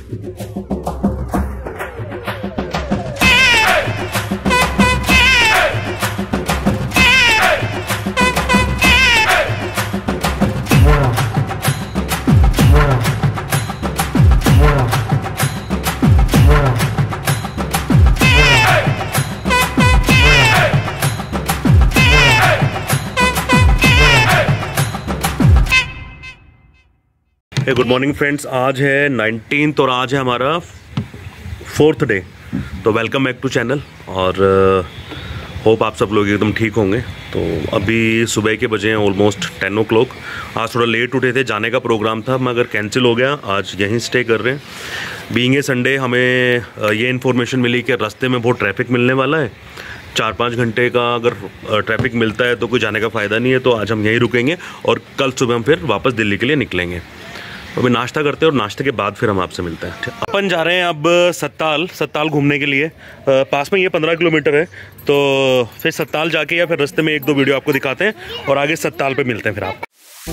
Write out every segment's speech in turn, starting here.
Good morning friends, आज है 19th और आज है हमारा 4th डे। तो वेलकम बैक टू चैनल और होप आप सब लोग एकदम ठीक होंगे। तो अभी सुबह के बजे हैं ऑलमोस्ट 10 o'clock। आज थोड़ा लेट उठे थे, जाने का प्रोग्राम था मगर कैंसिल हो गया, आज यहीं स्टे कर रहे हैं। बीइंग ए संडे हमें ये इन्फॉर्मेशन मिली कि रास्ते में बहुत ट्रैफिक मिलने वाला है। 4-5 घंटे का अगर ट्रैफिक मिलता है तो कोई जाने का फ़ायदा नहीं है, तो आज हम यहीं रुकेंगे और कल सुबह हम फिर वापस दिल्ली के लिए निकलेंगे। अभी नाश्ता करते हैं और नाश्ते के बाद फिर हम आपसे मिलते हैं। अपन जा रहे हैं अब सत्ताल घूमने के लिए। पास में ये 15 किलोमीटर है, तो फिर सत्ताल जाके या फिर रास्ते में 1-2 वीडियो आपको दिखाते हैं और आगे सत्ताल पे मिलते हैं फिर आप।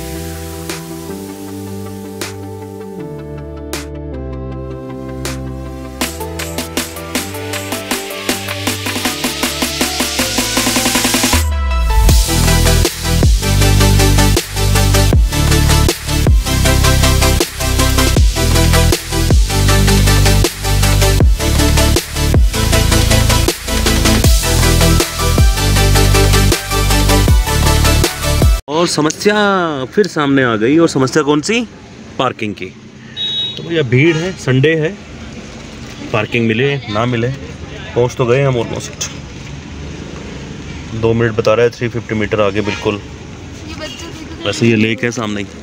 और समस्या फिर सामने आ गई, और समस्या कौन सी? पार्किंग की। तो भैया भीड़ है, संडे है, पार्किंग मिले ना मिले पहुंच तो गए हम ऑलमोस्ट। 2 मिनट बता रहा है, 350 मीटर आगे बिल्कुल। वैसे ये लेक है सामने ही।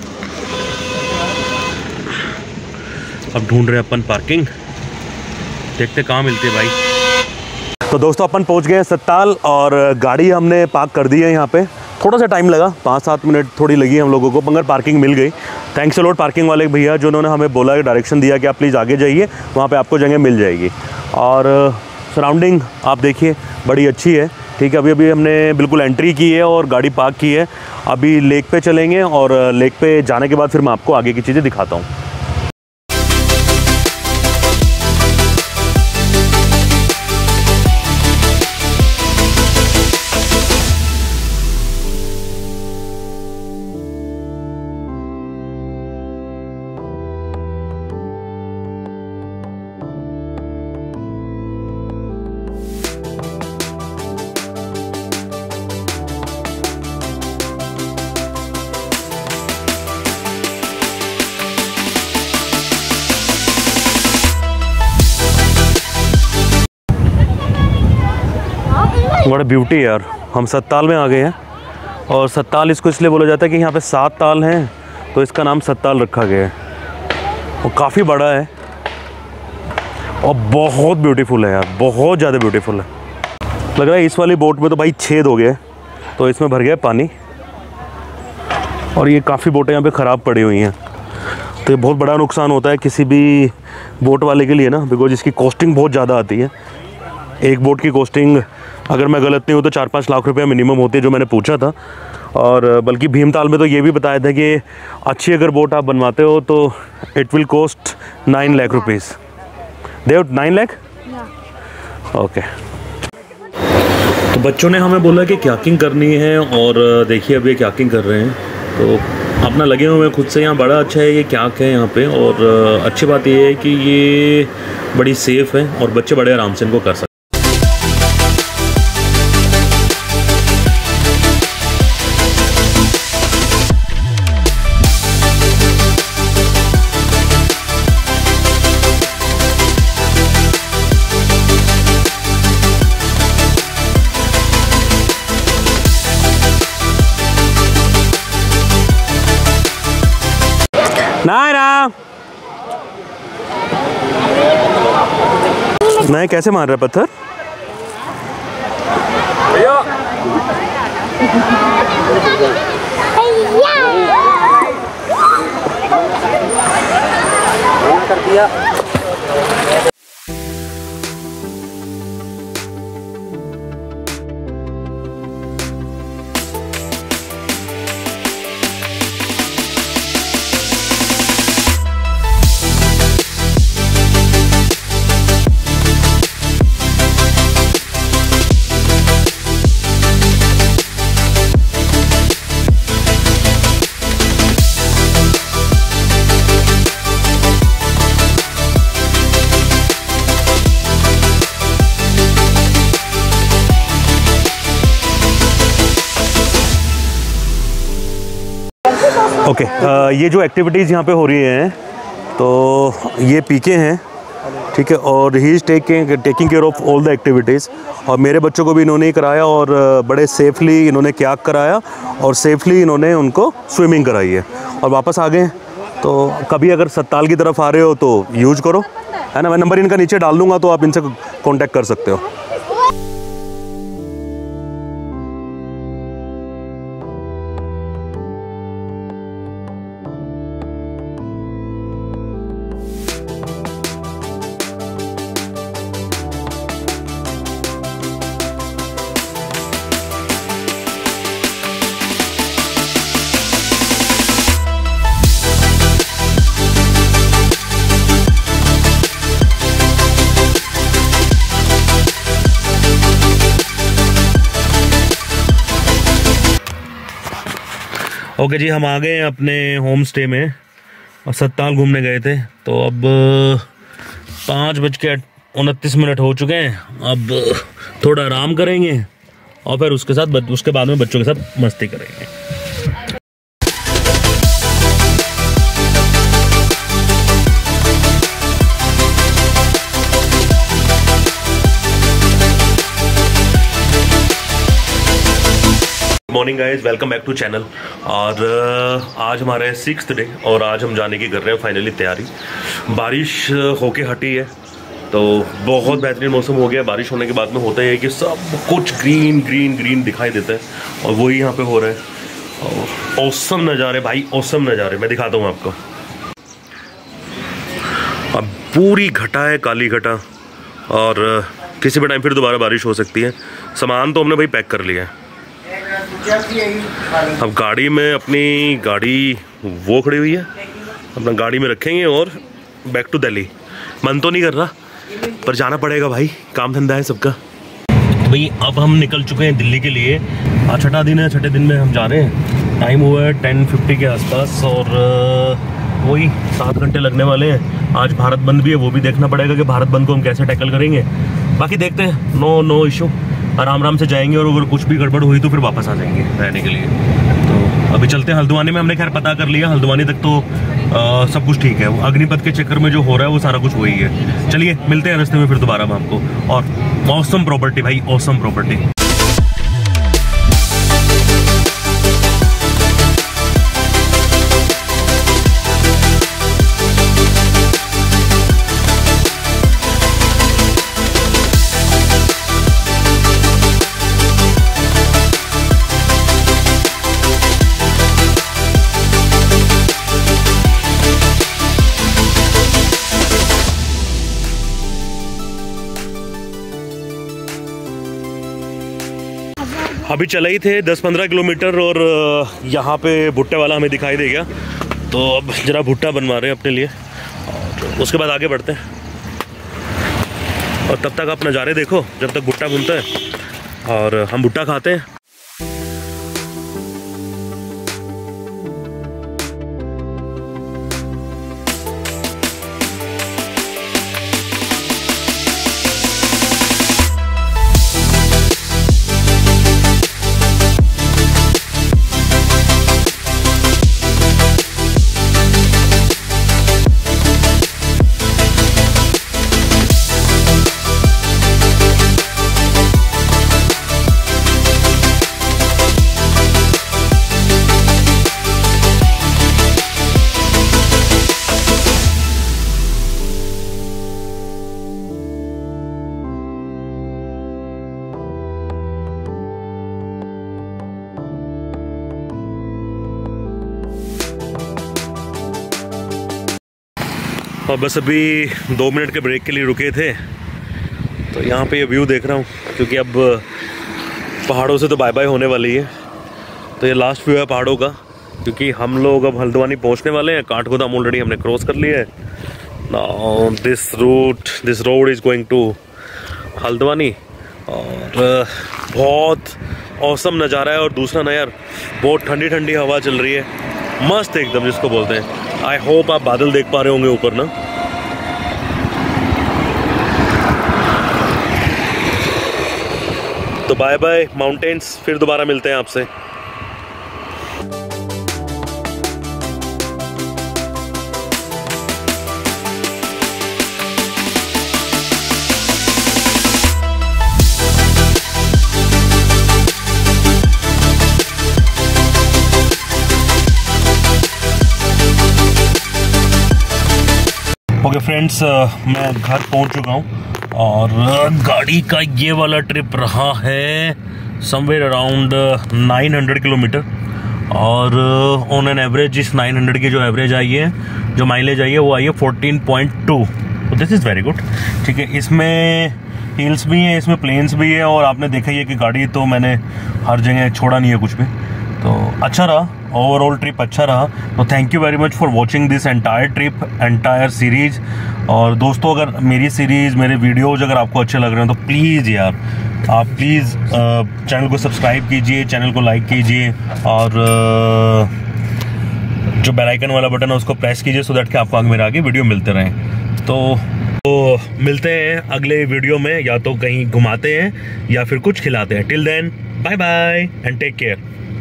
अब ढूंढ रहे अपन पार्किंग, देखते कहाँ मिलती है भाई। तो दोस्तों अपन पहुंच गए हैं सत्ताल और गाड़ी हमने पार्क कर दी है यहाँ पे। थोड़ा सा टाइम लगा, 5-7 मिनट थोड़ी लगी हम लोगों को, मगर पार्किंग मिल गई। थैंक्स अ लॉट पार्किंग वाले भैया जो उन्होंने हमें बोला, डायरेक्शन दिया कि आप प्लीज़ आगे जाइए, वहाँ पे आपको जगह मिल जाएगी। और सराउंडिंग आप देखिए बड़ी अच्छी है। ठीक है, अभी हमने बिल्कुल एंट्री की है और गाड़ी पार्क की है। अभी लेक पे चलेंगे और लेक पे जाने के बाद फिर मैं आपको आगे की चीज़ें दिखाता हूँ। बड़ा ब्यूटी है यार। हम सत्ताल में आ गए हैं और सत्ताल इसको इसलिए बोला जाता है कि यहाँ पे 7 ताल हैं, तो इसका नाम सत्ताल रखा गया है। और काफ़ी बड़ा है और बहुत ब्यूटीफुल है यार, बहुत ज़्यादा ब्यूटीफुल है। लग रहा है इस वाली बोट में तो भाई छेद हो गया, तो इसमें भर गया पानी और ये काफ़ी बोटें यहाँ पे ख़राब पड़ी हुई हैं। तो ये बहुत बड़ा नुकसान होता है किसी भी बोट वाले के लिए ना, बिकॉज इसकी कॉस्टिंग बहुत ज़्यादा आती है। एक बोट की कॉस्टिंग अगर मैं गलत नहीं हूँ तो 4-5 लाख रुपये मिनिमम होती है, जो मैंने पूछा था। और बल्कि भीमताल में तो ये भी बताया था कि अच्छी अगर बोट आप बनवाते हो तो it will cost 9 lakh rupees. दे 9 लाख? ओके। तो बच्चों ने हमें बोला कि क्याकिंग करनी है और देखिए अब ये क्याकिंग कर रहे हैं। तो अपना लगे हुए खुद से, यहाँ बड़ा अच्छा है ये क्याक है यहाँ पे। और अच्छी बात ये है कि ये बड़ी सेफ़ है और बच्चे बड़े आराम से इनको कर सकते हैं। नायरा, मैं कैसे मार रहा पत्थर? कर दिया। ओके, ये जो एक्टिविटीज़ यहाँ पे हो रही हैं तो ये पीके हैं, ठीक है, और he is taking care of all the activities. और मेरे बच्चों को भी इन्होंने ही कराया और बड़े सेफली इन्होंने क्याक कराया और सेफली इन्होंने उनको स्विमिंग कराई है और वापस आ गए। तो कभी अगर सत्ताल की तरफ आ रहे हो तो यूज करो, है ना। मैं नंबर इनका नीचे डाल दूँगा तो आप इनसे कॉन्टैक्ट कर सकते हो। ओके जी, हम आ गए हैं अपने होम स्टे में और सत्ताल घूमने गए थे। तो अब 5:29 हो चुके हैं। अब थोड़ा आराम करेंगे और फिर उसके बाद में बच्चों के साथ मस्ती करेंगे। Morning guys, welcome back to channel. और आज हमारा 6th डे और आज हम जाने की कर रहे हैं फाइनली तैयारी। बारिश होके हटी है तो बहुत बेहतरीन मौसम हो गया। बारिश होने के बाद में होता है कि सब कुछ ग्रीन ग्रीन ग्रीन दिखाई देता है और वही यहाँ पे हो रहा है। और औसम नज़ारे भाई, औसम नज़ारे मैं दिखाता हूँ आपको। अब पूरी घटा है, काली घटा, और किसी भी टाइम फिर दोबारा बारिश हो सकती है। सामान तो हमने भाई पैक कर लिया है। अब गाड़ी में, अपनी गाड़ी वो खड़ी हुई है, अपना गाड़ी में रखेंगे और बैक टू दिल्ली। मन तो नहीं कर रहा पर जाना पड़ेगा भाई, काम धंधा है सबका। भाई अब हम निकल चुके हैं दिल्ली के लिए। आज छठा दिन है, छठे दिन में हम जा रहे हैं। टाइम हुआ है 10:50 के आसपास और वही 7 घंटे लगने वाले हैं। आज भारत बंद भी है, वो भी देखना पड़ेगा कि भारत बंद को हम कैसे टैकल करेंगे। बाकी देखते हैं, नो इशू, आराम से जाएंगे और अगर कुछ भी गड़बड़ हुई तो फिर वापस आ जाएंगे रहने के लिए। तो अभी चलते हैं हल्द्वानी में। हमने खैर पता कर लिया, हल्द्वानी तक तो सब कुछ ठीक है। अग्निपथ के चक्कर में जो हो रहा है वो सारा कुछ वही है। चलिए मिलते हैं रास्ते में फिर दोबारा हम आपको। और ऑसम प्रॉपर्टी भाई, ऑसम प्रॉपर्टी। अभी चले ही थे 10-15 किलोमीटर और यहाँ पे भुट्टे वाला हमें दिखाई दे गया। तो अब जरा भुट्टा बनवा रहे हैं अपने लिए और उसके बाद आगे बढ़ते हैं। और तब तक आप नज़ारे देखो जब तक भुट्टा भूनता है और हम भुट्टा खाते हैं। और बस अभी 2 मिनट के ब्रेक के लिए रुके थे। तो यहाँ पे ये व्यू देख रहा हूँ क्योंकि अब पहाड़ों से तो बाय बाय होने वाली है। तो ये लास्ट व्यू है पहाड़ों का, क्योंकि हम लोग अब हल्द्वानी पहुँचने वाले हैं। काठगोदाम ऑलरेडी हमने क्रॉस कर लिया है। Now this road is going to Haldwani. और बहुत औसम नज़ारा है। और दूसरा ना यार, बहुत ठंडी ठंडी हवा चल रही है, मस्त एकदम जिसको बोलते हैं। आई होप आप बादल देख पा रहे होंगे ऊपर ना। तो बाय बाय माउंटेन्स, फिर दोबारा मिलते हैं आपसे। ओके फ्रेंड्स, मैं घर पहुंच चुका हूं और गाड़ी का ये वाला ट्रिप रहा है समवेयर अराउंड 900 किलोमीटर। और ऑन एन एवरेज इस 900 की जो एवरेज आई है, जो माइलेज आई है, वो आई है 14.2। तो दिस इज़ वेरी गुड। ठीक है, इसमें हिल्स भी हैं, इसमें प्लेन्स भी है, और आपने देखा ही है कि गाड़ी तो मैंने हर जगह छोड़ा नहीं है कुछ भी। तो अच्छा रहा, ओवरऑल ट्रिप अच्छा रहा। तो thank you very much for watching this entire trip, entire series. और दोस्तों, अगर मेरी सीरीज़, मेरे वीडियोज़ अगर आपको अच्छे लग रहे हैं तो प्लीज़ यार, आप प्लीज़ चैनल को सब्सक्राइब कीजिए, चैनल को लाइक कीजिए, और जो बेल आइकन वाला बटन है उसको प्रेस कीजिए, सो दैट कि आपको मेरे आगे वीडियो मिलते रहें। तो मिलते हैं अगले वीडियो में, या तो कहीं घुमाते हैं या फिर कुछ खिलाते हैं। Till then, bye bye and take care.